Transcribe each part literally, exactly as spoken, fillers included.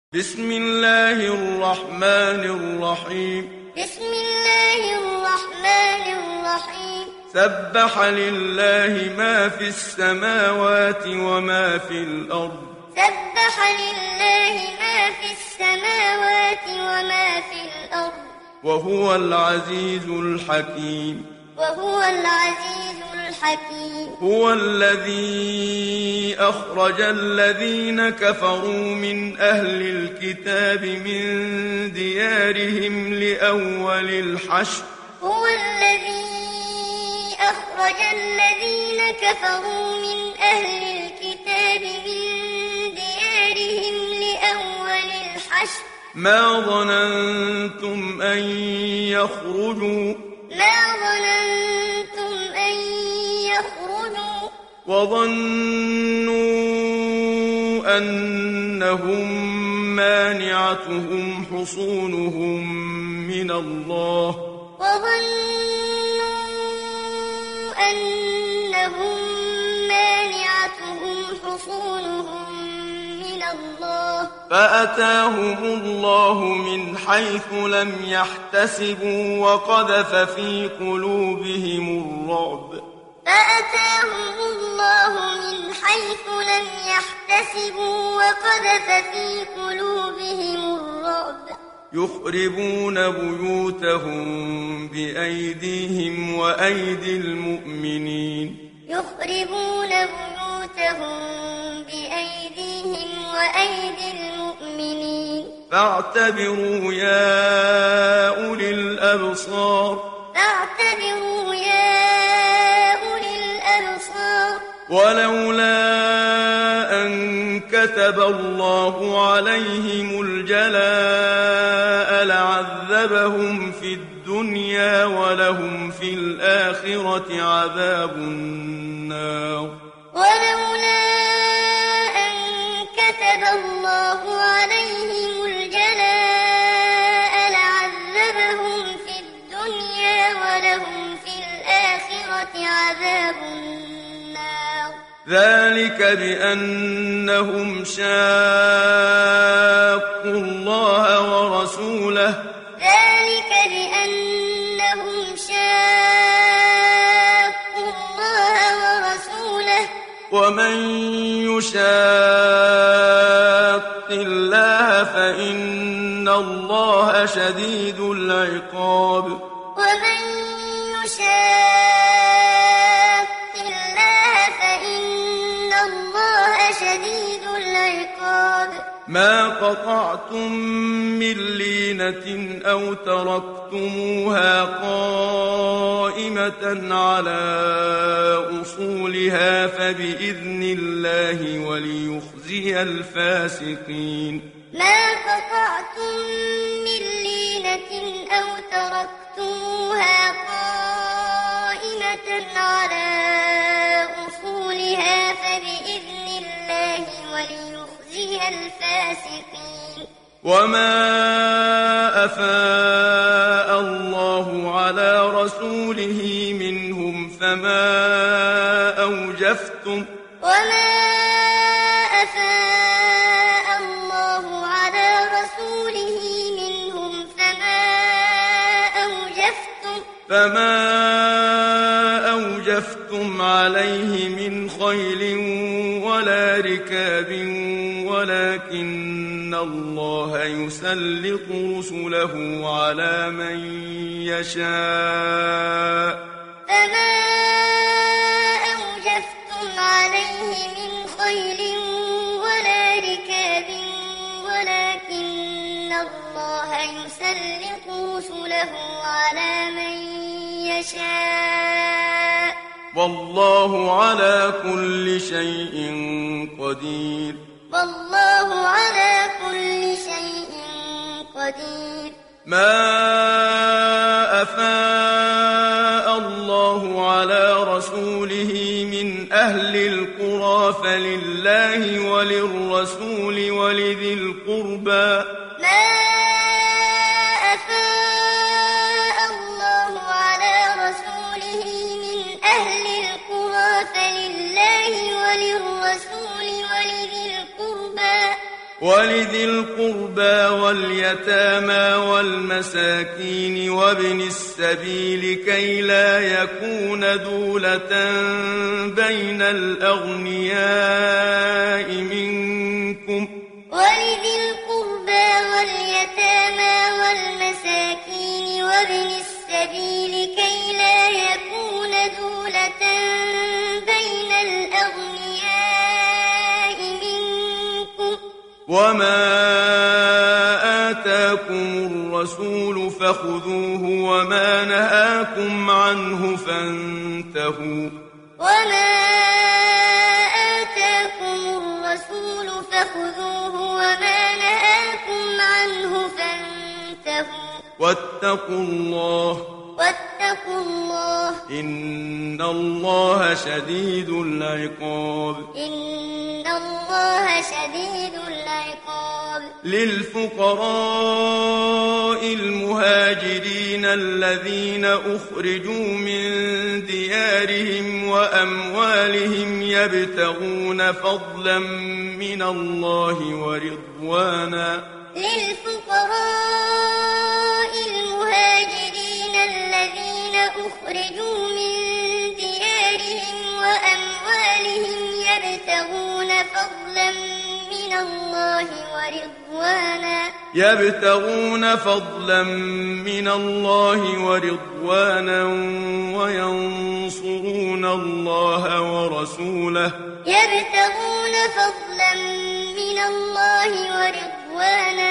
بسم الله الرحمن الرحيم بسم الله الرحمن الرحيم سبح لله ما في السماوات وما في الأرض سبح لله ما في السماوات وما في الأرض وهو العزيز الحكيم وهو العزيز الحكيم هو الذي أخرج الذين كفروا من أهل الكتاب من ديارهم لأول الحشر هو الذي أخرج الذين كفروا من أهل الكتاب من ديارهم لأول الحشر ما ظننتم أن يخرجوا ما ظننتم أن يخرجوا وظنوا أنهم مانعتهم حصونهم من الله وظنوا أنهم مانعتهم حصونهم من الله فأتاهم الله من حيث لم يحتسبوا وقذف في قلوبهم الرعب فأتاهم الله من حيث لم يحتسبوا وقذف في قلوبهم الرعب يخربون بيوتهم بأيديهم وأيدي المؤمنين يخربون بيوتهم بأيديهم وأيدي المؤمنين فاعتبروا يا أولي الأبصار فاعتبروا يا أولي الأبصار ولولا أن كتب الله عليهم الجلاء لعذبهم في الدنيا ولهم في الآخرة عذاب النار ولولا أن كتب الله عليهم الجلاء لعذبهم في الدنيا ولهم في الآخرة عذاب النار ذلك بأنهم شاقوا الله ورسوله ذلك بأنهم شاقوا الله ورسوله ومن يشاق الله فإن الله شديد العقاب ومن يشاق الله فإن الله شديد العقاب ما قطعتم من لينة أو تركتموها قائمة على أصولها فبإذن الله وليخزي الفاسقين ما قطعتم من لينة أو تركتموها قائمة على أصولها فبإذن الله وليخزي الفاسقين وما أفاء الله على رسوله منهم فما أوجفتم وما أفاء الله على رسوله منهم فما أوجفتم فما أوجفتم عليه من خيل ولا ركاب ولكن الله يسلط رسله على من يشاء فما أوجفتم عليه من خيل ولا ركاب ولكن الله يسلط رسله على من يشاء والله على كل شيء قدير والله على كل شيء قدير ما أفاء الله على رسوله من أهل القرى فلله وللرسول ولذي القربى ما أفاء الله على رسوله من أهل القرى فلله وللرسول ولذي القربى ولذي القربى واليتامى والمساكين وابن السبيل كي لا يكون دولة بين الأغنياء منكم ولذي القربى واليتامى والمساكين وابن السبيل كي لا يكون دولة بين الأغنياء منكم وما آتاكم الرسول فخذوه وما نهاكم عنه فانتهوا وما آتاكم الرسول فخذوه وما نهاكم عنه فانتهوا واتقوا الله واتقوا الله إن الله شديد العقاب إن الله شديد العقاب للفقراء المهاجرين الذين أخرجوا من ديارهم وأموالهم يبتغون فضلا من الله ورضوانا للفقراء المهاجرين الذين أخرجوا من ديارهم وأموالهم يبتغون فضلا من الله ورضوانا يبتغون فضلا من الله ورضوانا وينصرون الله ورسوله يبتغون فضلا من الله ورضوانا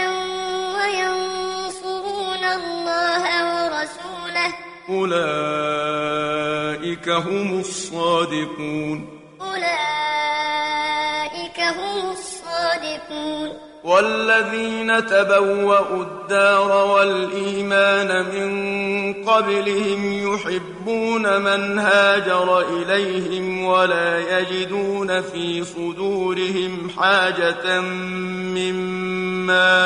وينصرون الله ورسوله أولئك هم الصادقون أولئك هم الصادقون والذين تبوأوا الدار والإيمان من قبلهم يحبون من هاجر إليهم ولا يجدون في صدورهم حاجة مما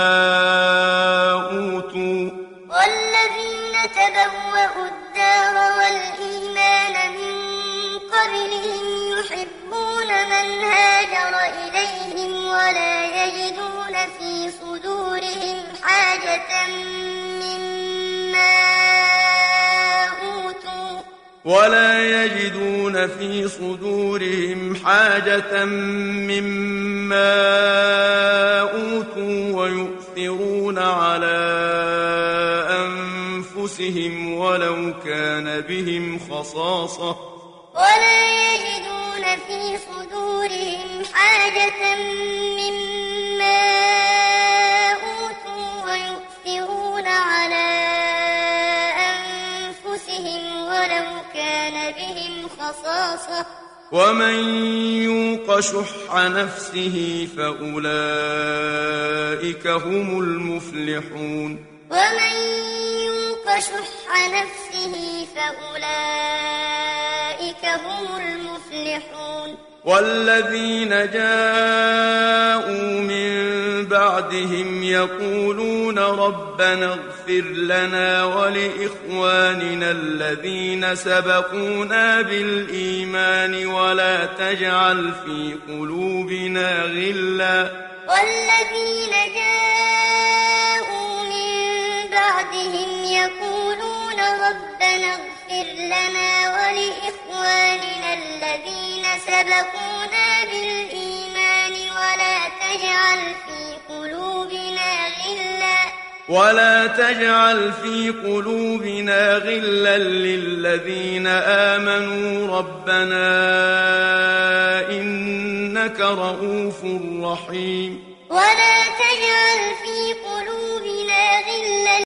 أوتوا والذين تبوأوا الدار والإيمان من قبلهم يحبون من هاجر إليهم ولا يجدون في صدورهم حاجة مما أوتوا ولا يجدون في صدورهم حاجة مما أوتوا ويؤثرون على أنفسهم ولو كان بهم خصاصة ولا يجدون في صدورهم حاجة مما أوتوا ويؤثرون على أنفسهم ولو كان بهم خصاصة ومن يوق شح نفسه فأولئك هم المفلحون ومن يوق شح نفسه فأولئك هم المفلحون والذين جاءوا من بعدهم يقولون ربنا اغفر لنا ولإخواننا الذين سبقونا بالإيمان ولا تجعل في قلوبنا غلا والذين جاءوا من بعدهم يقولون ربنا اغفر لنا ولإخواننا الذين سبقونا بالإيمان ولا تجعل في قلوبنا غلا ولا تجعل في قلوبنا غلا للذين آمنوا ربنا إنك رؤوف رحيم ولا تجعل في قلوبنا غلا